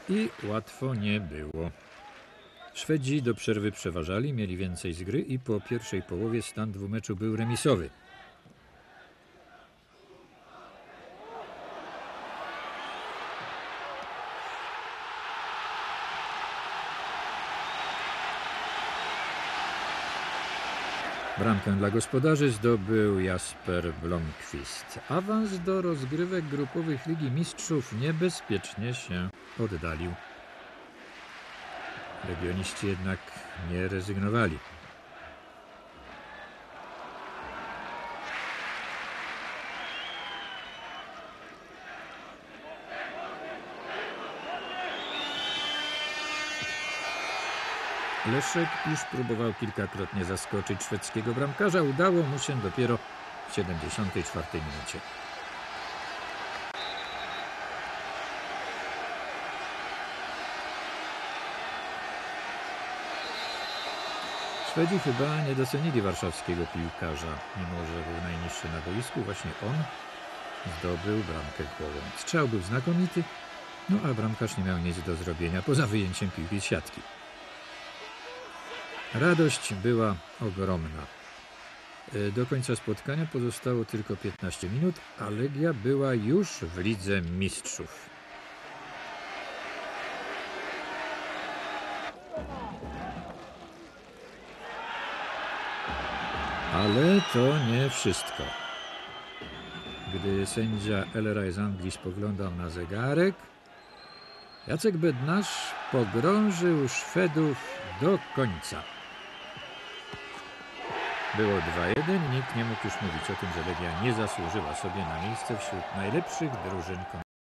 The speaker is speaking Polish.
I łatwo nie było. Szwedzi do przerwy przeważali, mieli więcej z gry i po pierwszej połowie stan dwumeczu był remisowy. Bramkę dla gospodarzy zdobył Jasper Blomqvist. Awans do rozgrywek grupowych Ligi Mistrzów niebezpiecznie się oddalił. Legioniści jednak nie rezygnowali. Leszek już próbował kilkakrotnie zaskoczyć szwedzkiego bramkarza. Udało mu się dopiero w 74 minucie. Szwedzi chyba nie docenili warszawskiego piłkarza. Mimo że był najniższy na boisku, właśnie on zdobył bramkę głową. Strzał był znakomity, no a bramkarz nie miał nic do zrobienia poza wyjęciem piłki z siatki. Radość była ogromna. Do końca spotkania pozostało tylko 15 minut, a Legia była już w Lidze Mistrzów. Ale to nie wszystko. Gdy sędzia Elera z Anglii spoglądał na zegarek, Jacek Bednarz pogrążył Szwedów do końca. Było 2-1 i nikt nie mógł już mówić o tym, że Legia nie zasłużyła sobie na miejsce wśród najlepszych drużyn kontynentu.